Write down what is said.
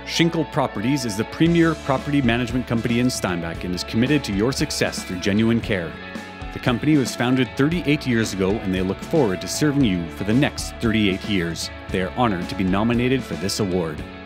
Schinkel Properties is the premier property management company in Steinbach and is committed to your success through genuine care. The company was founded 38 years ago and they look forward to serving you for the next 38 years. They are honored to be nominated for this award.